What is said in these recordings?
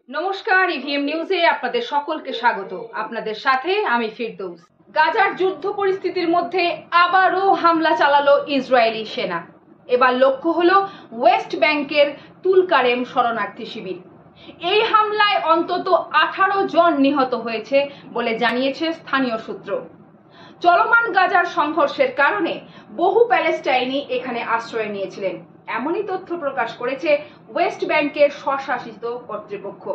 নমস্কার, ইভিএম নিউজে আপনাদের সকলকে স্বাগত। আপনাদের সাথে আমি ফিরদৌস। গাজার যুদ্ধ পরিস্থিতির মধ্যে আবারও হামলা চালালো ইসরায়েলি সেনা। এবার লক্ষ্য হলো ওয়েস্ট ব্যাংকের তুলকারেম শরণার্থী শিবির। এই হামলায় অন্তত 18 জন নিহত হয়েছে বলে জানিয়েছে স্থানীয় সূত্র। চলমান গাজার সংঘর্ষের কারণে বহু প্যালেস্টাইনি এখানে আশ্রয় নিয়েছিলেন, এমনই তথ্য প্রকাশ করেছে ওয়েস্ট ব্যাংকের স্বশাসিত কর্তৃপক্ষ।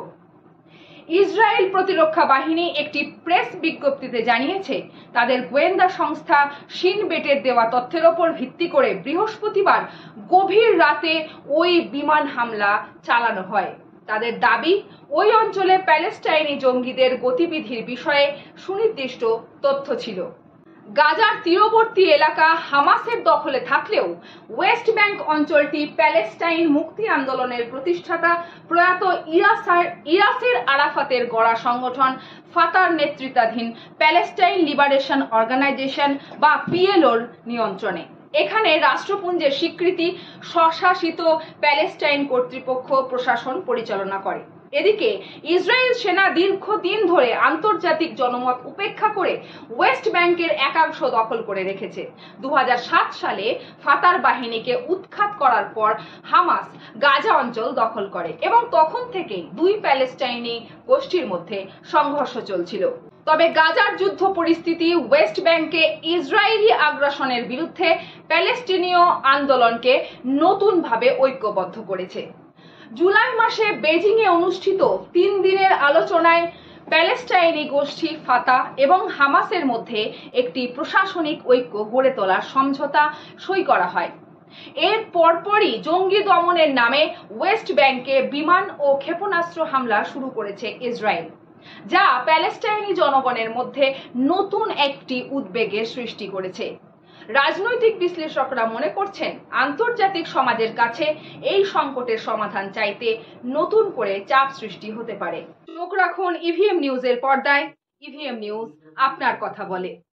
ইসরায়েল প্রতিরক্ষা বাহিনী একটি প্রেস বিজ্ঞপ্তিতে জানিয়েছে, তাদের গোয়েন্দা সংস্থা শিন বেটের দেওয়া তথ্যের ওপর ভিত্তি করে বৃহস্পতিবার গভীর রাতে ওই বিমান হামলা চালানো হয়। তাদের দাবি, ওই অঞ্চলে প্যালেস্টাইনি জঙ্গিদের গতিবিধির বিষয়ে সুনির্দিষ্ট তথ্য ছিল। গাজার তীরবর্তী এলাকা হামাসের দখলে থাকলেও ওয়েস্ট ব্যাংক অঞ্চলটি প্যালেস্টাইন মুক্তি আন্দোলনের প্রতিষ্ঠাতা প্রয়াত ইয়াসের আরাফাতের গড়া সংগঠন ফাতার নেতৃত্বাধীন প্যালেস্টাইন লিবারেশন অর্গানাইজেশন বা পিএলওর নিয়ন্ত্রণে। এখানে রাষ্ট্রপুঞ্জের স্বীকৃতি স্বশাসিত প্যালেস্টাইন কর্তৃপক্ষ প্রশাসন পরিচালনা করে। এদিকে ইসরায়েল সেনা দীর্ঘদিন ধরে আন্তর্জাতিক জনমত উপেক্ষা করে ওয়েস্ট ব্যাংকের একাংশ দখল করে রেখেছে। 2007 সালে ফাতার বাহিনীকে উৎখাত করার পর হামাস গাজা অঞ্চল দখল করে এবং তখন থেকেই দুই প্যালেস্টাইনি গোষ্ঠীর মধ্যে সংঘর্ষ চলছিল। তবে গাজার যুদ্ধ পরিস্থিতি ওয়েস্ট ব্যাংকে ইসরায়েলি আগ্রাসনের বিরুদ্ধে প্যালেস্টিনীয় আন্দোলনকে নতুনভাবে ঐক্যবদ্ধ করেছে। জুলাই মাসে বেজিং এ অনুষ্ঠিত 3 দিনের আলোচনায় প্যালেস্টাইনি গোষ্ঠী ফাতা এবং হামাসের মধ্যে একটি প্রশাসনিক ঐক্য গড়ে তোলার সমঝোতা সই করা হয়। এর পরপরই জঙ্গি দমনের নামে ওয়েস্ট ব্যাংকে বিমান ও ক্ষেপণাস্ত্র হামলা শুরু করেছে ইসরায়েল, যা প্যালেস্টাইনি জনগণের মধ্যে নতুন একটি উদ্বেগের সৃষ্টি করেছে। রাজনৈতিক বিশ্লেষকরা মনে করছেন, আন্তর্জাতিক সমাজের কাছে এই সংকটের সমাধান চাইতে নতুন করে চাপ সৃষ্টি হতে পারে। চোখ রাখুন ইভিএম নিউজের পর্দায়। ইভিএম নিউজ আপনার কথা বলে।